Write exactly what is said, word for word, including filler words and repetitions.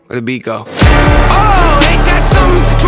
Where the beat go? Oh, ain't that something?